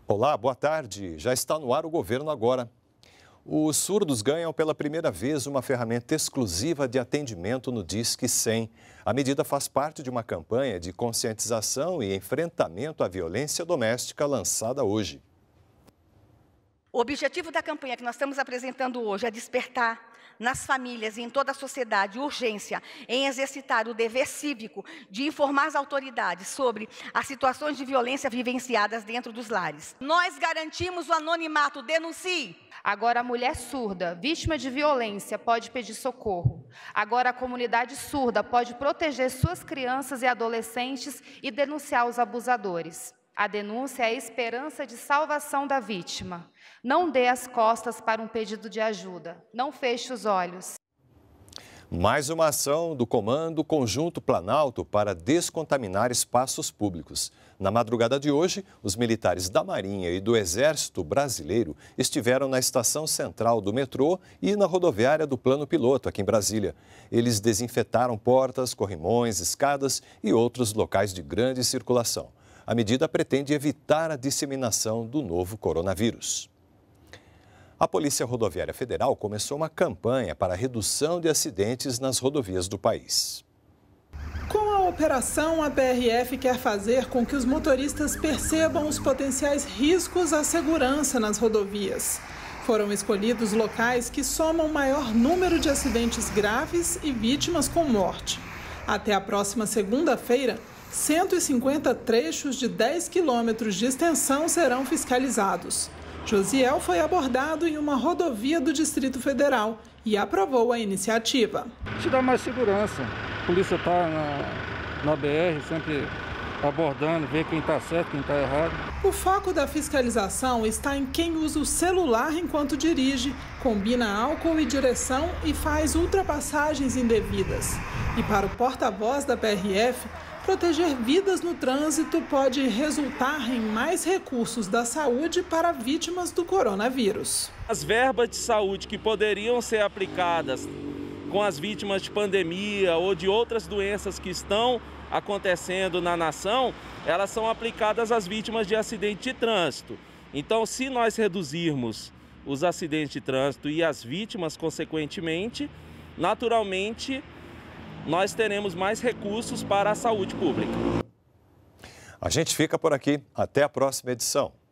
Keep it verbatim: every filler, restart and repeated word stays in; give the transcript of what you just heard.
Olá, boa tarde. Já está no ar o Governo Agora. Os surdos ganham pela primeira vez uma ferramenta exclusiva de atendimento no Disque cem. A medida faz parte de uma campanha de conscientização e enfrentamento à violência doméstica lançada hoje. O objetivo da campanha que nós estamos apresentando hoje é despertar nas famílias e em toda a sociedade urgência em exercitar o dever cívico de informar as autoridades sobre as situações de violência vivenciadas dentro dos lares. Nós garantimos o anonimato, denuncie! Agora a mulher surda, vítima de violência, pode pedir socorro. Agora a comunidade surda pode proteger suas crianças e adolescentes e denunciar os abusadores. A denúncia é a esperança de salvação da vítima. Não dê as costas para um pedido de ajuda. Não feche os olhos. Mais uma ação do Comando Conjunto Planalto para descontaminar espaços públicos. Na madrugada de hoje, os militares da Marinha e do Exército Brasileiro estiveram na estação central do metrô e na rodoviária do Plano Piloto, aqui em Brasília. Eles desinfetaram portas, corrimões, escadas e outros locais de grande circulação. A medida pretende evitar a disseminação do novo coronavírus. A Polícia Rodoviária Federal começou uma campanha para a redução de acidentes nas rodovias do país. Com a operação, a P R F quer fazer com que os motoristas percebam os potenciais riscos à segurança nas rodovias. Foram escolhidos locais que somam maior número de acidentes graves e vítimas com morte. Até a próxima segunda-feira, cento e cinquenta trechos de dez quilômetros de extensão serão fiscalizados. Josiel foi abordado em uma rodovia do Distrito Federal e aprovou a iniciativa. Te dá mais segurança. A polícia está na, na B R, sempre abordando, ver quem está certo, quem está errado. O foco da fiscalização está em quem usa o celular enquanto dirige, combina álcool e direção e faz ultrapassagens indevidas. E para o porta-voz da P R F, proteger vidas no trânsito pode resultar em mais recursos da saúde para vítimas do coronavírus. As verbas de saúde que poderiam ser aplicadas com as vítimas de pandemia ou de outras doenças que estão acontecendo na nação, elas são aplicadas às vítimas de acidente de trânsito. Então, se nós reduzirmos os acidentes de trânsito e as vítimas, consequentemente, naturalmente, nós teremos mais recursos para a saúde pública. A gente fica por aqui. Até a próxima edição.